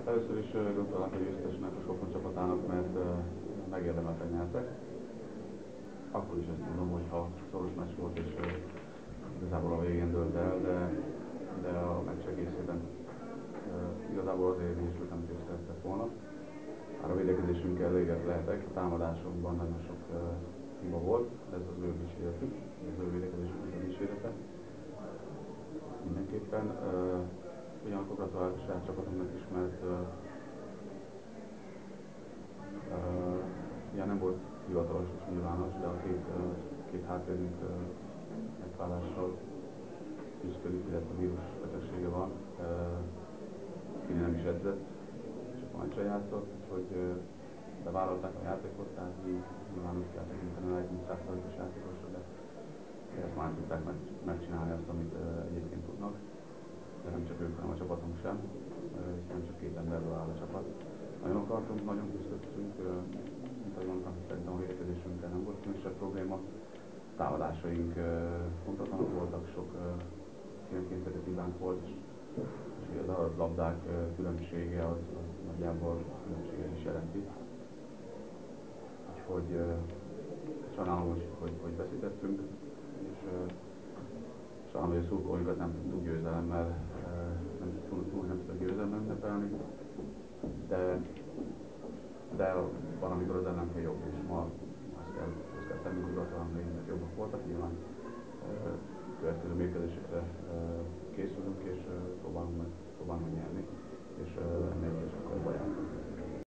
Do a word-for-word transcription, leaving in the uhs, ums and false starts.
Először is gratulálok a győztesnek, a Sopron csapatának, mert uh, megérdemelten nyertek. Akkor is ezt mondom, hogy ha szoros meccs volt, és uh, igazából a végén dőlt el, de, de a meccs egészében uh, igazából azért is nem győztettek volna. Már a védekezésünkkel elégedett lehetek, a támadásokban nagyon sok uh, hiba volt, ez az ő dicséretük, ez az ő védekezésünknek a dicsérete. Mindenképpen. Uh, ugyanakkor gratulálok a saját csapatunknak is, mert uh, uh, ja, nem volt hivatalos és nyilvános, de a két, uh, két háttérünk uh, megválással küzdködik, illetve a vírus betegsége van. Uh, Kini nem is edzett, csak a meccsen játszott, úgyhogy uh, bevállalták a játékot, tehát mi nyilván úgy kell tekinteni rá, mint száz százalékos játékosra, de ezt már nem tudták meg, megcsinálni azt, amit uh, egyébként tudnak. De nem csak ők, hanem a csapatunk sem, hiszen csak két emberből áll a csapat. Nagyon akartunk, nagyon küzdöttünk, mint ahogy mondtam, szerintem a védekezésünkkel nem volt különösebb probléma. Támadásaink pontatlanok voltak, sok kiemelkedő hibánk volt, és, és az a labdák különbsége az, az nagyjából különbséget is jelenti. Úgyhogy sajnálom, hogy, hogy, hogy veszítettünk, és sajnálom, hogy a szurkolóinkat nem tudtuk győzelemmel, nem tudtuk, nem tudtuk győzelemmel ünnepelni, de, de van, amikor az ellenfél jobb, és ma azt kell, azt kell tennünk, hogy gratulálni, mert jobbak voltak, nyilván következő mérkőzésekre készülünk, és próbálunk meg, próbálunk meg nyerni, és ennél is akkor bajánlunk.